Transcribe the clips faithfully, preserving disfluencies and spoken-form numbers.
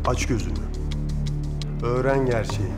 Aç gözünü. Öğren gerçeği.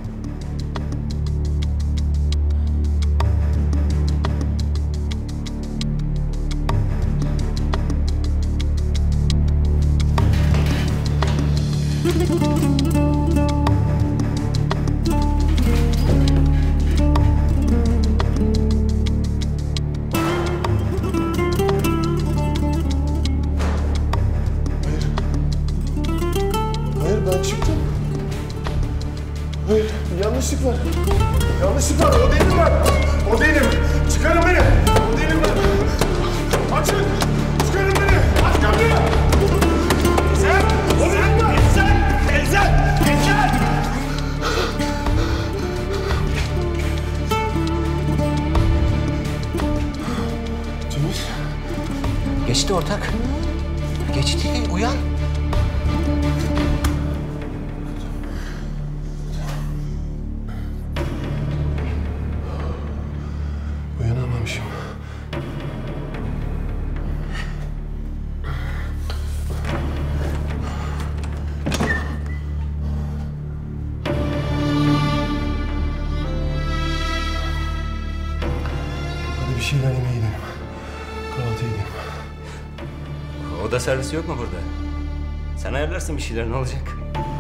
Yanlışlık var. Yanlışlık var. O değilim ben. O değilim. Çıkarın beni. O değilim ben. Açın. Çıkarın beni. Aç kapıyı. Sen. O değilim ben. Sen. Elzem. Elzem. Cengiz. Geçti ortak. Geçti. Uyan. Uyanamamışım. Hadi bir şeyler yemeye gidelim. Kahvaltı edelim. Oda servisi yok mu burada? Sen ayarlarsın bir şeyler, ne olacak?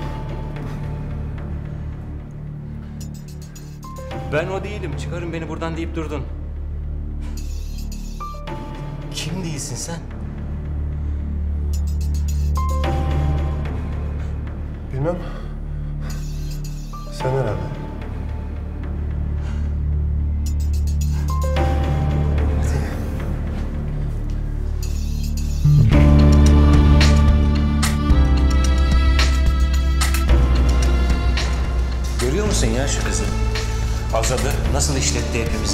Ben o değilim, çıkarın beni buradan deyip durdun. Kim değilsin sen? Bilmem. Sen herhalde. Görüyor musun ya şu kızı? Azadı nasıl işletti hepimizi.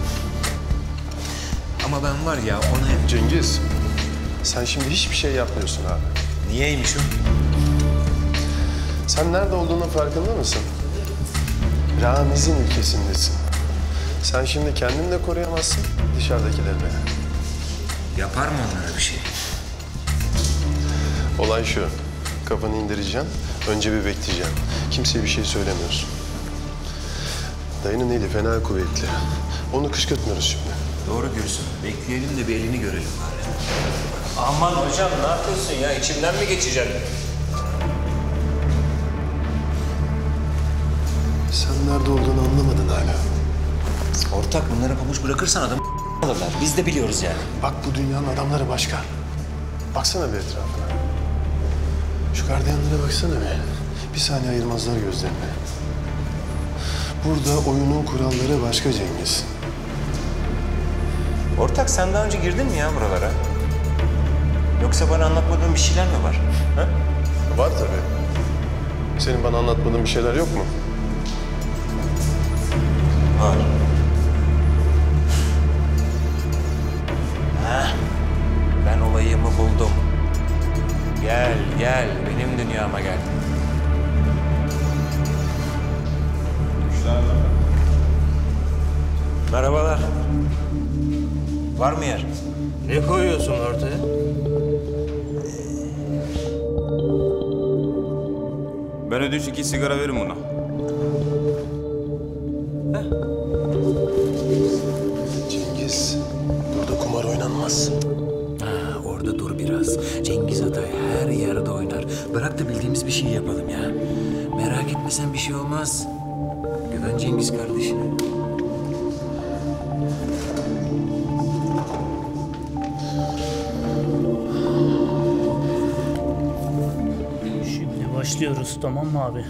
Ama ben var ya ona hep... Cengiz, sen şimdi hiçbir şey yapmıyorsun abi. Niyeymiş o? Sen nerede olduğunun farkında mısın? Ramiz'in ülkesindesin. Sen şimdi kendini de koruyamazsın, dışarıdakileri de. Yapar mı onlara bir şey? Olay şu, kafanı indireceksin, önce bir bekleyeceksin. Kimseye bir şey söylemiyorsun. Dayının eli fena kuvvetli. Onu kışkırtmıyoruz şimdi. Doğru diyorsun. Bekleyelim de bir elini görelim bari. Aman hocam ne yapıyorsun ya? İçimden mi geçeceksin? Sen nerede olduğunu anlamadın hala. Ortak bunlara pabuç bırakırsan adam alırlar. Biz de biliyoruz yani. Bak bu dünyanın adamları başka. Baksana bir etrafına. Şu gardiyanlara baksana bir. Bir saniye ayırmazlar gözlerini. Burada oyunun kuralları başka Cengiz. Ortak sen daha önce girdin mi ya buralara? Yoksa bana anlatmadığın bir şeyler mi var? Ha? Var tabii. Senin bana anlatmadığın bir şeyler yok mu? Var. Ha? Ben olayımı buldum. Gel, gel. Benim dünyama gel. Merhabalar. Var mı yer? Ne koyuyorsun ortaya? Ben ödünç iki sigara verin buna. Cengiz, burada kumar oynanmaz. Ha, orada dur biraz. Cengiz Atay her yerde oynar. Bırak da bildiğimiz bir şey yapalım ya. Merak etme sen, bir şey olmaz. Güven Cengiz kardeşine. Şimdi başlıyoruz, tamam mı abi?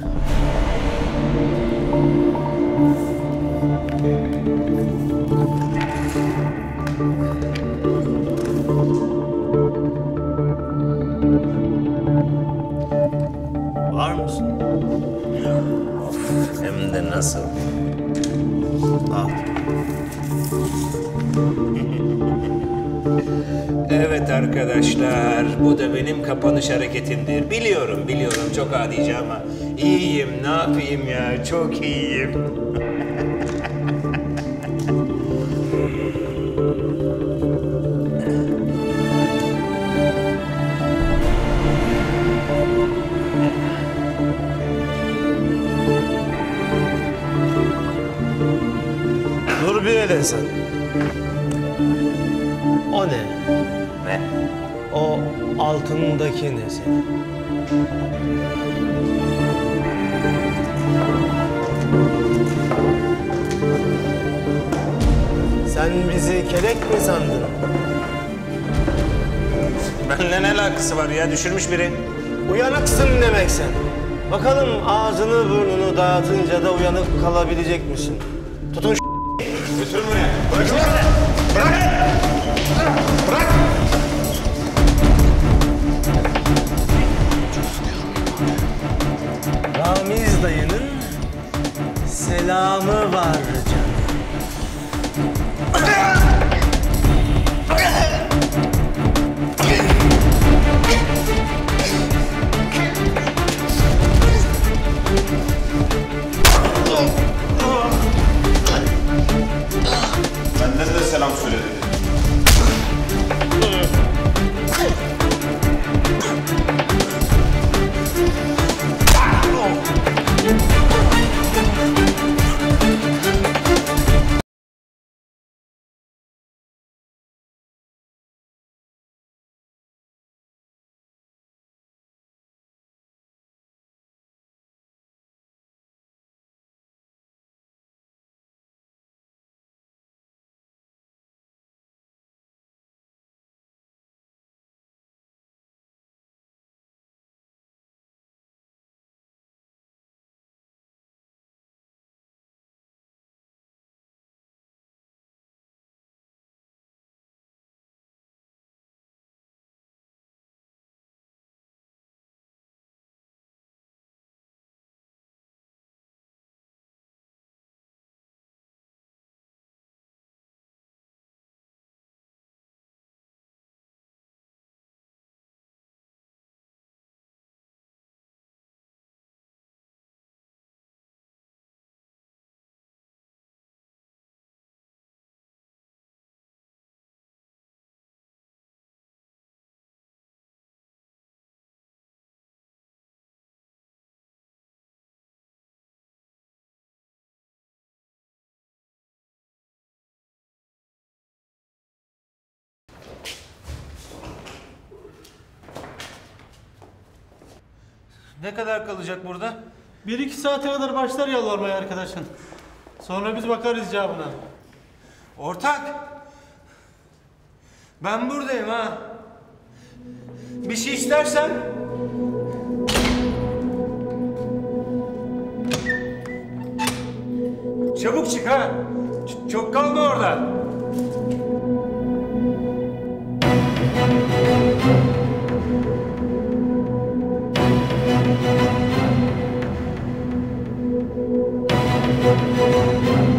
Var mısın? Of, hem de nasıl? Al. Evet arkadaşlar, bu da benim kapanış hareketimdir. Biliyorum, biliyorum çok adice ama iyiyim, ne yapayım ya, çok iyiyim. söyle sen. O ne? Ne? O altındaki ne senin? Sen bizi kelek mi sandın? Benimle ne alakası var ya? Düşürmüş biri. Uyanıksın demek sen. Bakalım ağzını burnunu dağıtınca da uyanık kalabilecek misin? Tutun şu... Götürün buraya. Ramiz dayının selamı var canım. Benden de selam söyle dedi. Ne kadar kalacak burada? Bir iki saate kadar başlar yalvarmaya arkadaşın. Sonra biz bakarız icabına. Ortak! Ben buradayım ha. Bir şey istersen... Çabuk çık ha. Ç- çok kalma orada. Thank you.